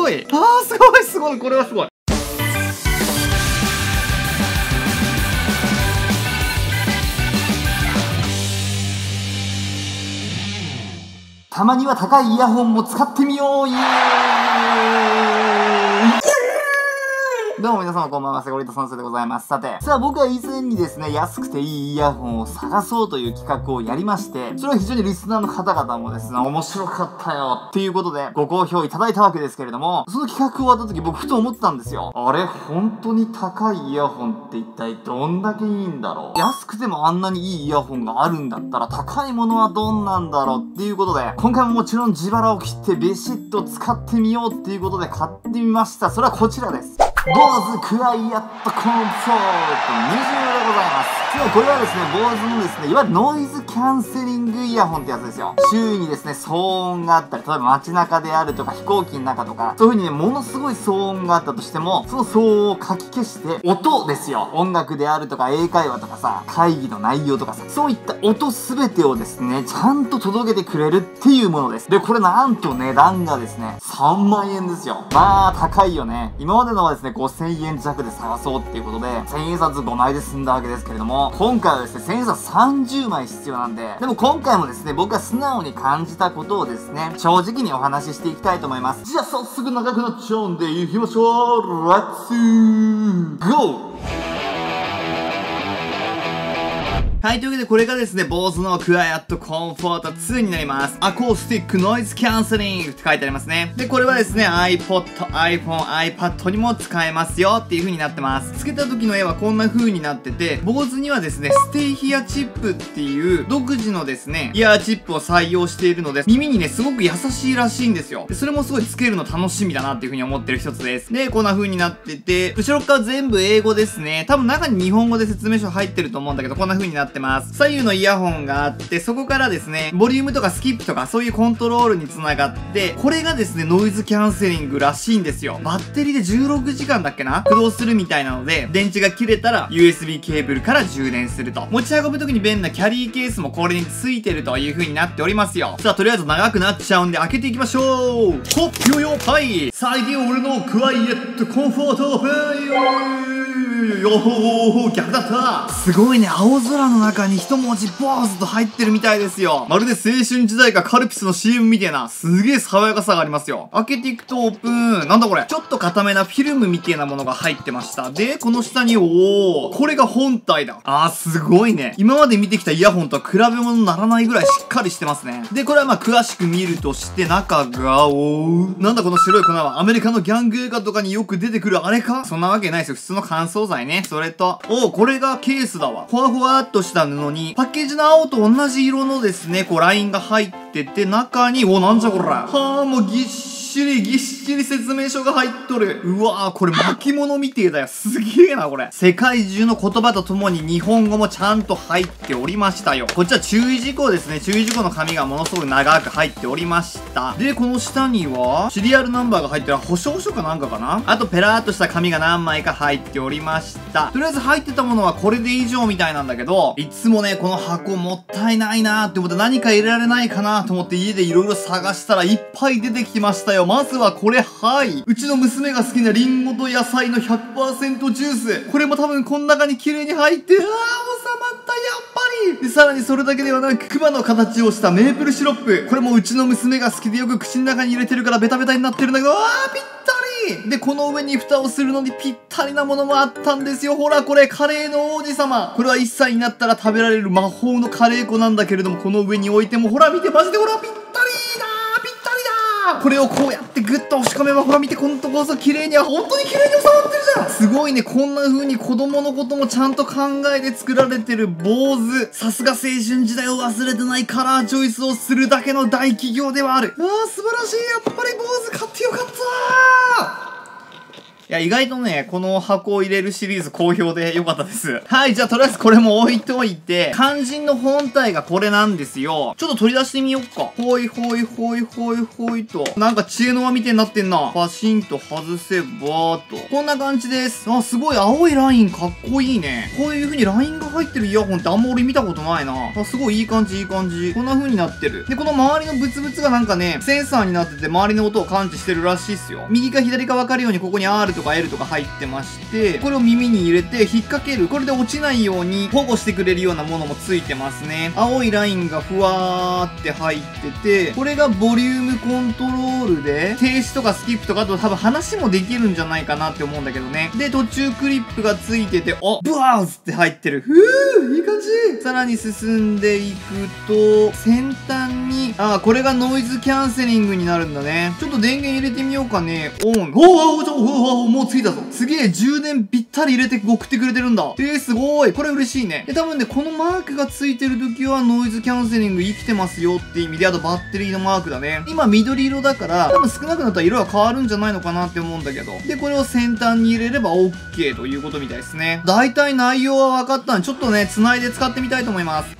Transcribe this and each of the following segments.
ごい。すごいすごい。これはすごい。たまには高いイヤホンも使ってみよう。イエーイ。どうも皆様こんばんは、セゴリタ算数でございます。さあ僕は以前にですね、安くていいイヤホンを探そうという企画をやりまして、それは非常にリスナーの方々もですね、面白かったよっていうことでご好評いただいたわけですけれども、その企画終わった時僕ふと思ったんですよ。あれ、本当に高いイヤホンって一体どんだけいいんだろう。安くてもあんなにいいイヤホンがあるんだったら高いものはどんなんだろうっていうことで、今回ももちろん自腹を切ってビシッと使ってみようっていうことで買ってみました。それはこちらです。坊主クワイアットコンフォート20でございます。これはですね、坊主のですね、いわゆるノイズキャンセリングイヤホンってやつですよ。周囲にですね、騒音があったり、例えば街中であるとか飛行機の中とか、そういう風にね、ものすごい騒音があったとしても、その騒音をかき消して、音ですよ。音楽であるとか、英会話とかさ、会議の内容とかさ、そういった音すべてをですね、ちゃんと届けてくれるっていうものです。で、これなんと値段がですね、3万円ですよ。まあ、高いよね。今までのはですね、5000円弱で探そうっていうことで、1000円札5枚で済んだわけですけれども、今回はですね、1000円札30枚必要なんで、でも今回もですね、僕が素直に感じたことをですね、正直にお話ししていきたいと思います。じゃあ早速長くなっちゃうんで、行きましょう。レッツゴー。はい、というわけでこれがですね、坊主のクワイアットコンフォート2になります。アコースティックノイズキャンセリングって書いてありますね。で、これはですね、iPod、iPhone、iPad にも使えますよっていう風になってます。つけた時の絵はこんな風になってて、坊主にはですね、ステイヒアチップっていう独自のですね、イヤーチップを採用しているので、耳にね、すごく優しいらしいんですよ。で、それもすごいつけるの楽しみだなっていう風に思ってる一つです。で、こんな風になってて、後ろ側全部英語ですね。多分中に日本語で説明書入ってると思うんだけど、こんな風になってます。左右のイヤホンがあって、そこからですね、ボリュームとかスキップとかそういうコントロールにつながって、これがですね、ノイズキャンセリングらしいんですよ。バッテリーで16時間だっけな駆動するみたいなので、電池が切れたら USB ケーブルから充電すると。持ち運ぶ時に便利なキャリーケースもこれについてるという風になっておりますよ。さあ、とりあえず長くなっちゃうんで開けていきましょう。ほっよよはい。さあ、いでよ俺のクワイエットコンフォートオープンよー逆だったすごいね、青空の中に一文字ボーズと入ってるみたいですよ。まるで青春時代かカルピスの CM みたいな、すげえ爽やかさがありますよ。開けていくとオープン。なんだこれ。ちょっと固めなフィルムみたいなものが入ってました。で、この下に、これが本体だ。すごいね。今まで見てきたイヤホンとは比べ物にならないぐらいしっかりしてますね。で、これはまあ詳しく見るとして中が、なんだこの白い粉はアメリカのギャング映画とかによく出てくるあれかそんなわけないですよ。普通の乾燥剤ね。それと、これがケースだわ。ふわふわっとした布に、パッケージの青と同じ色のですね、ラインが入ってて、中に、なんじゃこら。もうぎっしり説明書が入っとる。うわこれ巻物みてえだよ。すげえな、これ。世界中の言葉とともに日本語もちゃんと入っておりましたよ。こっちは注意事項ですね。注意事項の紙がものすごく長く入っておりました。で、この下には、シリアルナンバーが入ってる保証書かなんかかなあと、ペラーっとした紙が何枚か入っておりました。とりあえず入ってたものはこれで以上みたいなんだけど、いつもね、この箱もったいないなーって思って何か入れられないかなと思って家でいろいろ探したらいっぱい出てきましたよ。まずはこれ、うちの娘が好きなリンゴと野菜の 100% ジュース。これも多分この中に綺麗に入って、収まった、やっぱり。で、さらにそれだけではなく、クマの形をしたメープルシロップ。これもうちの娘が好きでよく口の中に入れてるからベタベタになってるんだけど、ぴったり。で、この上に蓋をするのにぴったりなものもあったんですよ。ほら、これ、カレーの王子様。これは1歳になったら食べられる魔法のカレー粉なんだけれども、この上に置いても、ほら見て、マジでほら、ぴったりだ。これをこうやってグッと押し込めば、ほら見て、このところ綺麗には、本当に綺麗に収まってるじゃん。すごいね、こんな風に子供のこともちゃんと考えて作られてる坊主。さすが青春時代を忘れてないカラーチョイスをするだけの大企業ではある。素晴らしい。やっぱり坊主買ってよかった。いや、意外とね、この箱を入れるシリーズ好評で良かったです。はい、じゃあとりあえずこれも置いといて、肝心の本体がこれなんですよ。ちょっと取り出してみよっか。ほいほいほいほいほいと。なんか知恵の輪みたいになってんな。パシンと外せばーっと。こんな感じです。あ、すごい青いラインかっこいいね。こういう風にラインが入ってるイヤホンってあんま俺見たことないな。あ、すごいいい感じいい感じ。こんな風になってる。で、この周りのブツブツがなんかね、センサーになってて周りの音を感知してるらしいっすよ。右か左か分かるようにここに R とか L とか入ってまして、これを耳に入れて引っ掛ける。これで落ちないように保護してくれるようなものもついてますね。青いラインがふわーって入ってて、これがボリュームコントロールで、停止とかスキップとか、あと多分話もできるんじゃないかなって思うんだけどね。で、途中クリップがついてて、おブワーズって入ってる。いい感じ。さらに進んでいくと、先端に、これがノイズキャンセリングになるんだね。ちょっと電源入れてみようかね。オン。もうついたぞ。すげえ、充電ぴったり入れて送ってくれてるんだ。すごい。これ嬉しいね。で、多分ね、このマークがついてる時はノイズキャンセリング生きてますよって意味で、あとバッテリーのマークだね。今緑色だから、多分少なくなったら色が変わるんじゃないのかなって思うんだけど。で、これを先端に入れれば OK ということみたいですね。だいたい内容は分かったんで、ちょっとね、繋いで使ってみたいと思います。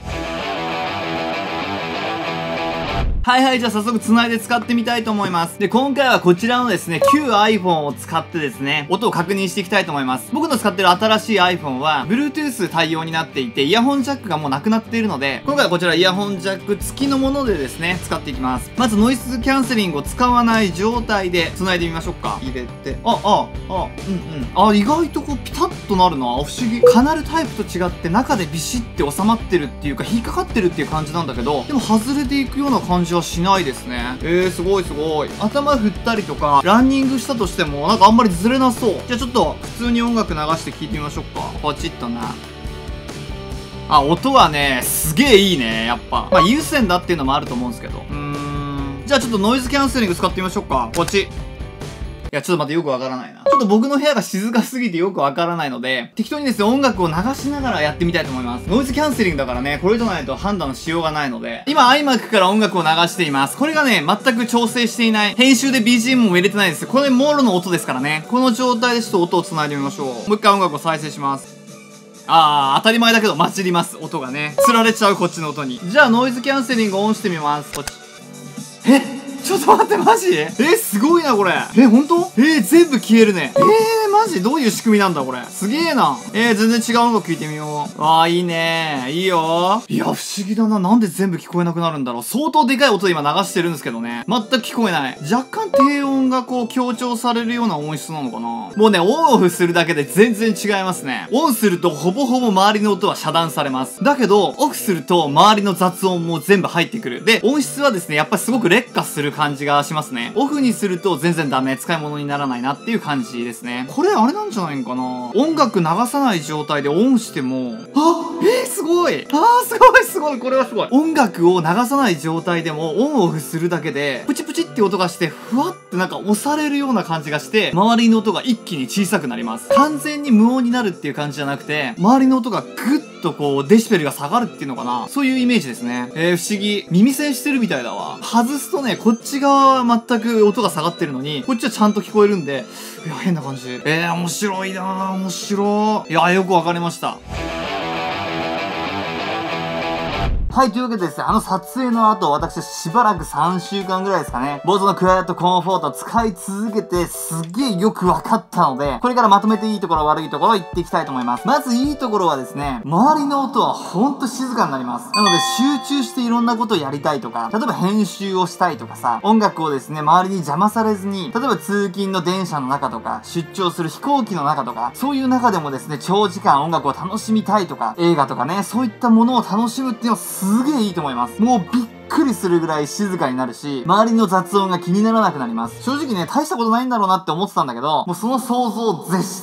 はいはい、じゃあ早速繋いで使ってみたいと思います。で、今回はこちらのですね、旧 iPhone を使ってですね、音を確認していきたいと思います。僕の使ってる新しい iPhone は、Bluetooth 対応になっていて、イヤホンジャックがもうなくなっているので、今回はこちらイヤホンジャック付きのものでですね、使っていきます。まずノイズキャンセリングを使わない状態で繋いでみましょうか。入れて、意外とこうピタッとなるな。不思議。カナルタイプと違って中でビシッて収まってるっていうか、引っかかってるっていう感じなんだけど、でも外れていくような感じはしないですね。すごいすごい。頭振ったりとか、ランニングしたとしても、なんかあんまりずれなそう。じゃあちょっと、普通に音楽流して聴いてみましょうか。ポチッとな。音はね、すげえいいね、やっぱ。有線だっていうのもあると思うんですけど。じゃあちょっとノイズキャンセリング使ってみましょうか。ポチッ。いや、ちょっと待って、よくわからないな。ちょっと僕の部屋が静かすぎてよくわからないので、適当にですね、音楽を流しながらやってみたいと思います。ノイズキャンセリングだからね、これじゃないと判断しようがないので、今 iMac から音楽を流しています。これがね、全く調整していない。編集で BGM も入れてないです。これもろの音ですからね。この状態でちょっと音を繋いでみましょう。もう一回音楽を再生します。当たり前だけど混じります。音がね。釣られちゃう、こっちの音に。じゃあ、ノイズキャンセリングをオンしてみます。こっち。ちょっと待って、マジ？すごいな、これ。ほんと？全部消えるね。マジ？どういう仕組みなんだ、これ。すげえな。全然違う音楽聴いてみよう。いいね。いいよ。いや、不思議だな。なんで全部聞こえなくなるんだろう。相当でかい音で今流してるんですけどね。全く聞こえない。若干低音がこう強調されるような音質なのかな。もうね、オンオフするだけで全然違いますね。オンするとほぼほぼ周りの音は遮断されます。だけど、オフすると周りの雑音も全部入ってくる。で、音質はですね、やっぱりすごく劣化する感じがしますね。オフにすると全然ダメ。使い物にならないなっていう感じですね。これあれなんじゃないんかな。音楽流さない状態でオンしても、すごい。すごい。これはすごい。音楽を流さない状態でもオンオフするだけで、プチプチって音がして、ふわってなんか押されるような感じがして、周りの音が一気に小さくなります。完全に無音になるっていう感じじゃなくて、周りの音がグッとこう、デシベルが下がるっていうのかな。そういうイメージですね。不思議。耳栓してるみたいだわ。外すとね、こっち側は全く音が下がってるのに、こっちはちゃんと聞こえるんで、いや、変な感じ。面白いなぁ、面白い。いや、よくわかりました。はい、というわけでですね、撮影の後、私はしばらく3週間ぐらいですかね、坊主のクワイエットコンフォートを使い続けて、すげえよくわかったので、これからまとめていいところ、悪いところを言っていきたいと思います。まずいいところはですね、周りの音はほんと静かになります。なので、集中していろんなことをやりたいとか、例えば編集をしたいとかさ、音楽をですね、周りに邪魔されずに、例えば通勤の電車の中とか、出張する飛行機の中とか、そういう中でもですね、長時間音楽を楽しみたいとか、映画とかね、そういったものを楽しむっていうのはすげえいいと思います。もうびっくりするぐらい静かになるし、周りの雑音が気にならなくなります。正直ね、大したことないんだろうなって思ってたんだけど、もうその想像を絶したね。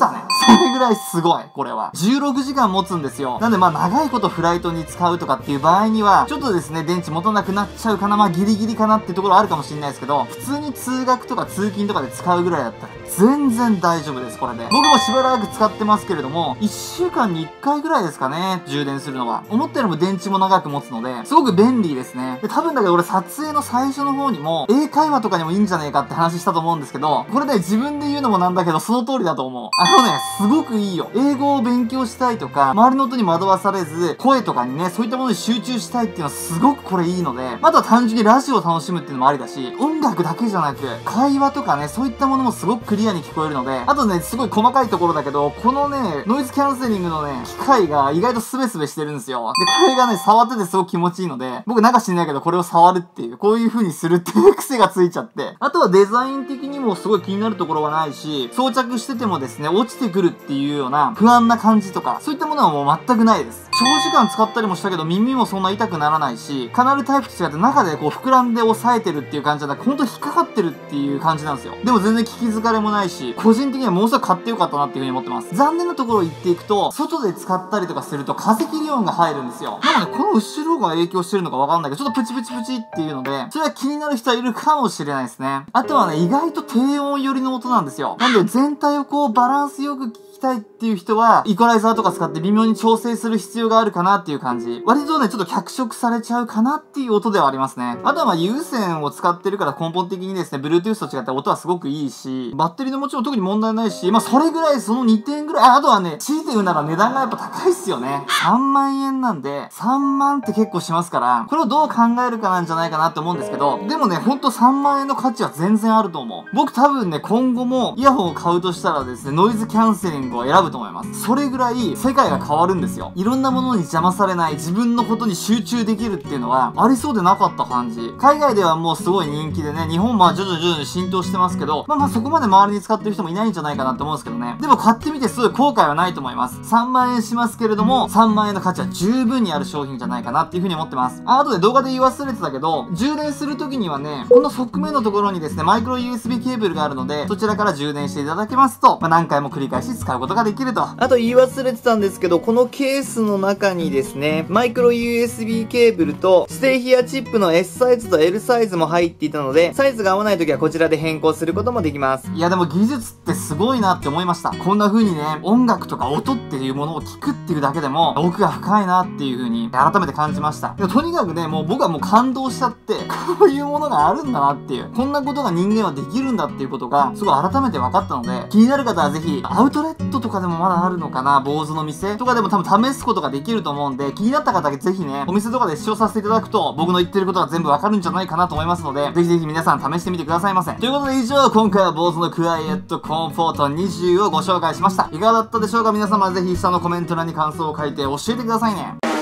それぐらいすごい、これは。16時間持つんですよ。なんでまあ長いことフライトに使うとかっていう場合には、ちょっとですね、電池持たなくなっちゃうかな、まあギリギリかなっていうところあるかもしれないですけど、普通に通学とか通勤とかで使うぐらいだったら、全然大丈夫です、これで。僕もしばらく使ってますけれども、1週間に1回ぐらいですかね、充電するのは。思ったよりも電池も長く持つので、すごく便利ですね。で、多分だけど俺撮影の最初の方にも、英会話とかにもいいんじゃねえかって話したと思うんですけど、これね、自分で言うのもなんだけど、その通りだと思う。すごくいいよ。英語を勉強したいとか、周りの音に惑わされず、声とかにね、そういったものに集中したいっていうのはすごくこれいいので、あとは単純にラジオを楽しむっていうのもありだし、音楽だけじゃなく、会話とかね、そういったものもすごくクリアに聞こえるので、あとね、すごい細かいところだけど、このね、ノイズキャンセリングのね、機械が意外とスベスベしてるんですよ。で、これがね、触っててすごく気持ちいいので、僕なんか知んないけど、これを触るっていう、こういう風にするっていう癖がついちゃって、あとはデザイン的にもすごい気になるところはないし、装着しててもですね、落ちてくるっていうような不安な感じとか、そういったものはもう全くないです。長時間使ったりもしたけど、耳もそんな痛くならないし、カナルタイプと違って中でこう膨らんで押さえてるっていう感じじゃなく、ほんと引っかかってるっていう感じなんですよ。でも全然聞き疲れもないし、個人的にはものすごく買ってよかったなっていう風に思ってます。残念なところを言っていくと、外で使ったりとかすると風切り音が入るんですよ。なので、この後ろが影響してるのかわかんないけど、ちょっとプチプチプチっていうので、それは気になる人はいるかもしれないですね。あとはね、意外と低音寄りの音なんですよ。なんで全体をこうバランスよく聞きたいっていう人は、イコライザーとか使って微妙に調整する必要があるかなっていう感じ。割とね、ちょっと脚色されちゃうかなっていう音ではありますね。あとはまあ有線を使ってるから根本的にですね、Bluetooth と違って音はすごくいいし、バッテリーの持ちも特に問題ないし、まあそれぐらいその2点ぐらい、あとはね、強いて言うなら値段がやっぱ高いっすよね。3万円なんで、3万って結構しますから、これをどう考えるかなんじゃないかなって思うんですけど、でもね、ほんと3万円の価値は全然あると思う。僕多分ね、今後もイヤホンを買うとしたらですね、ノイズキャンセリングを選ぶと思います。それぐらい世界が変わるんですよ。いろんなものに邪魔されない自分のことに集中できるっていうのはありそうでなかった感じ。海外ではもうすごい人気でね、日本も徐々に浸透してますけど、まあそこまで周りに使ってる人もいないんじゃないかなって思うんですけどね。でも買ってみてすごい後悔はないと思います。3万円しますけれども、3万円の価値は十分にある商品じゃないかなっていう風に思ってます。あとで動画で言い忘れてたけど、充電する時にはね、この側面のところにですね、マイクロ USB ケーブルがあるので、そちらから充電していただけますと、何回も繰り返し使うことができると。あと言い忘れてたんですけど、このケースの中にですね、マイクロ USB ケーブルと、ステイヒアチップの S サイズと L サイズも入っていたので、サイズが合わない時はこちらで変更することもできます。いやでも技術ってすごいなって思いました。こんな風にね、音楽とか音っていうものを聞くっていうだけでも、奥が深いなっていう風に改めて感じました。とにかくね、もう僕はもう感動しちゃって、こういうものがあるんだなっていう、こんなことが人間はできるんだっていうことが、すごい改めて分かったので、気になる方はぜひ、アウトレットとかでもまだあるのかな、坊主の店とかでも多分試すことができると思うんで、気になった方はぜひね、お店とかで視聴させていただくと、僕の言ってることが全部わかるんじゃないかなと思いますので、ぜひぜひ皆さん試してみてくださいませ。ということで以上、今回は坊主のクワイエットコンフォート20をご紹介しました。いかがだったでしょうか？皆様ぜひ下のコメント欄に感想を書いて教えてくださいね。